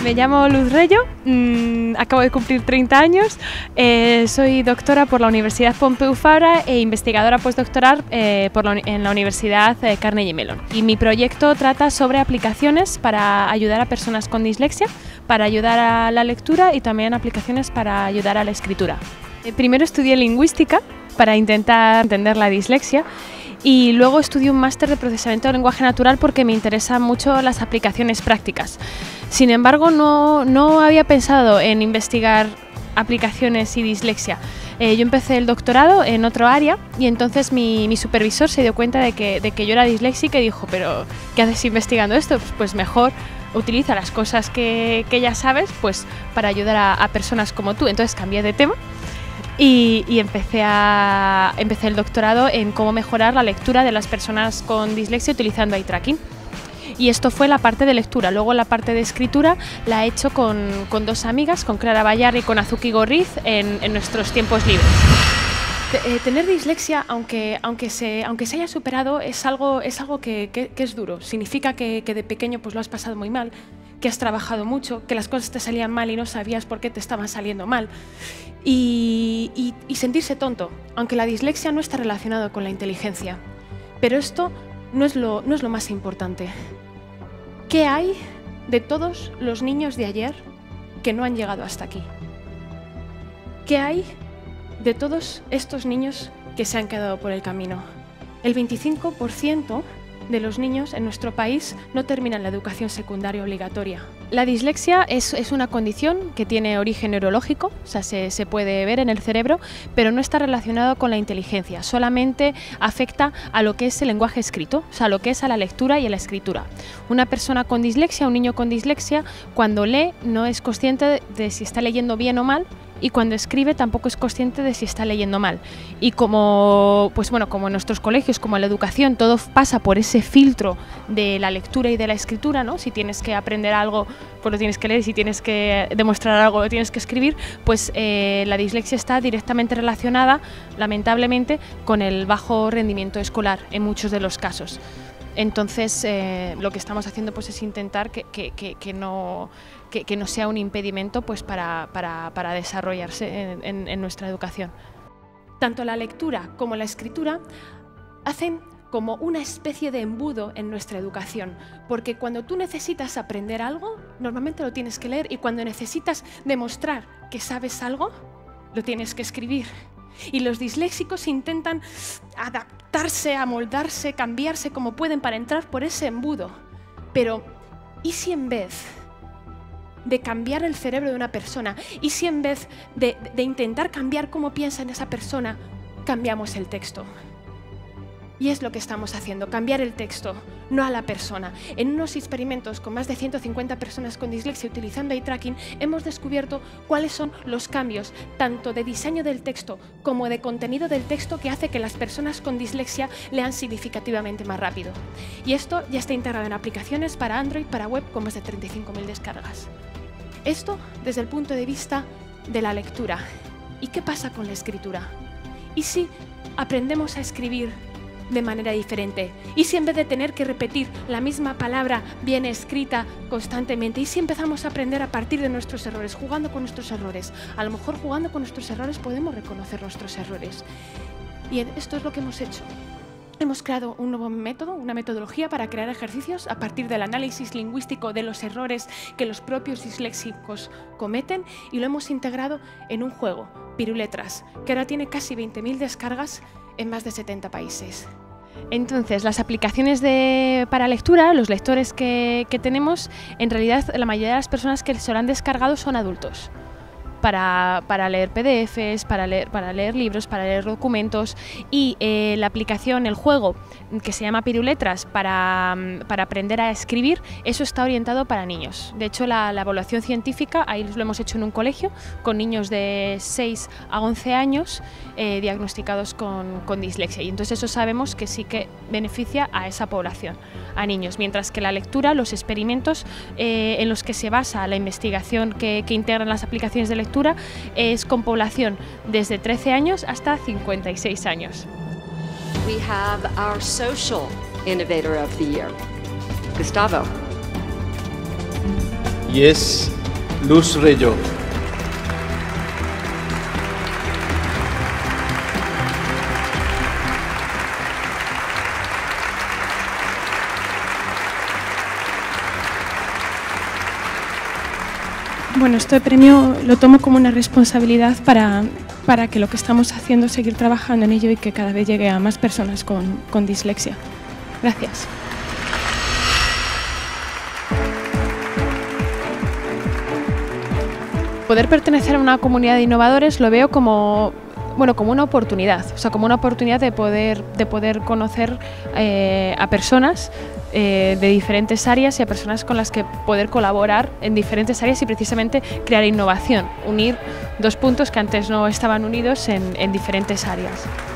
Me llamo Luz Reyo, acabo de cumplir 30 años, soy doctora por la Universidad Pompeu Fabra e investigadora postdoctoral en la Universidad Carnegie Mellon. Y mi proyecto trata sobre aplicaciones para ayudar a personas con dislexia, para ayudar a la lectura y también aplicaciones para ayudar a la escritura. Primero estudié lingüística para intentar entender la dislexia. Y luego estudié un máster de procesamiento de lenguaje natural porque me interesan mucho las aplicaciones prácticas. Sin embargo, no había pensado en investigar aplicaciones y dislexia. Yo empecé el doctorado en otro área y entonces mi supervisor se dio cuenta de que yo era disléxica y dijo, pero ¿qué haces investigando esto? Pues mejor utiliza las cosas que ya sabes pues, para ayudar a personas como tú. Entonces cambié de tema. Y empecé el doctorado en cómo mejorar la lectura de las personas con dislexia utilizando eye tracking. Y esto fue la parte de lectura. Luego la parte de escritura la he hecho con dos amigas, con Clara Bayar y con Azuki Gorriz, en nuestros tiempos libres. Tener dislexia, aunque se haya superado, es algo que es duro. Significa que de pequeño pues, lo has pasado muy mal, que has trabajado mucho, que las cosas te salían mal y no sabías por qué te estaban saliendo mal. Y sentirse tonto, aunque la dislexia no está relacionada con la inteligencia. Pero esto no es lo más importante. ¿Qué hay de todos los niños de ayer que no han llegado hasta aquí? ¿Qué hay de todos estos niños que se han quedado por el camino? El 25% de los niños en nuestro país no terminan la educación secundaria obligatoria. La dislexia es una condición que tiene origen neurológico, o sea, se puede ver en el cerebro, pero no está relacionado con la inteligencia, solamente afecta a lo que es el lenguaje escrito, o sea, a lo que es a la lectura y a la escritura. Una persona con dislexia, un niño con dislexia, cuando lee no es consciente de si está leyendo bien o mal, y cuando escribe tampoco es consciente de si está leyendo mal. Y como en nuestros colegios, como en la educación, todo pasa por ese filtro de la lectura y de la escritura, ¿no? Si tienes que aprender algo, pues lo tienes que leer, y si tienes que demostrar algo, lo tienes que escribir, pues la dislexia está directamente relacionada, lamentablemente, con el bajo rendimiento escolar en muchos de los casos. Entonces, lo que estamos haciendo pues, es intentar que no sea un impedimento pues, para desarrollarse en nuestra educación. Tanto la lectura como la escritura hacen como una especie de embudo en nuestra educación, porque cuando tú necesitas aprender algo, normalmente lo tienes que leer, y cuando necesitas demostrar que sabes algo, lo tienes que escribir. Y los disléxicos intentan adaptarse, amoldarse, cambiarse como pueden para entrar por ese embudo. Pero, ¿y si en vez de cambiar el cerebro de una persona, y si en vez de intentar cambiar cómo piensa en esa persona, cambiamos el texto? Y es lo que estamos haciendo, cambiar el texto, no a la persona. En unos experimentos con más de 150 personas con dislexia utilizando eye tracking, hemos descubierto cuáles son los cambios, tanto de diseño del texto como de contenido del texto, que hace que las personas con dislexia lean significativamente más rápido. Y esto ya está integrado en aplicaciones para Android, para web, con más de 35.000 descargas. Esto desde el punto de vista de la lectura. ¿Y qué pasa con la escritura? ¿Y si aprendemos a escribir de manera diferente? ¿Y si en vez de tener que repetir la misma palabra bien escrita constantemente, y si empezamos a aprender a partir de nuestros errores, jugando con nuestros errores? A lo mejor jugando con nuestros errores podemos reconocer nuestros errores. Y esto es lo que hemos hecho. Hemos creado un nuevo método, una metodología para crear ejercicios a partir del análisis lingüístico de los errores que los propios disléxicos cometen, y lo hemos integrado en un juego, Piruletras, que ahora tiene casi 20.000 descargas en más de 70 países. Entonces, las aplicaciones para lectura, los lectores que tenemos, en realidad la mayoría de las personas que se lo han descargado son adultos. Para leer PDFs, para leer libros, para leer documentos, y la aplicación, el juego que se llama Piruletras para aprender a escribir, eso está orientado para niños. De hecho, la evaluación científica, ahí lo hemos hecho en un colegio con niños de 6 a 11 años diagnosticados con dislexia, y entonces eso sabemos que sí que beneficia a esa población, a niños, mientras que la lectura, los experimentos en los que se basa la investigación que integran las aplicaciones de lectura, es con población desde 13 años hasta 56 años. We have our Social Innovator of the Year, Gustavo. y es Luz Relló. Bueno, este premio lo tomo como una responsabilidad para que lo que estamos haciendo, seguir trabajando en ello y que cada vez llegue a más personas con dislexia. Gracias. Poder pertenecer a una comunidad de innovadores lo veo como una oportunidad, o sea, como una oportunidad de poder conocer a personas de diferentes áreas y a personas con las que poder colaborar en diferentes áreas y precisamente crear innovación, unir dos puntos que antes no estaban unidos en diferentes áreas.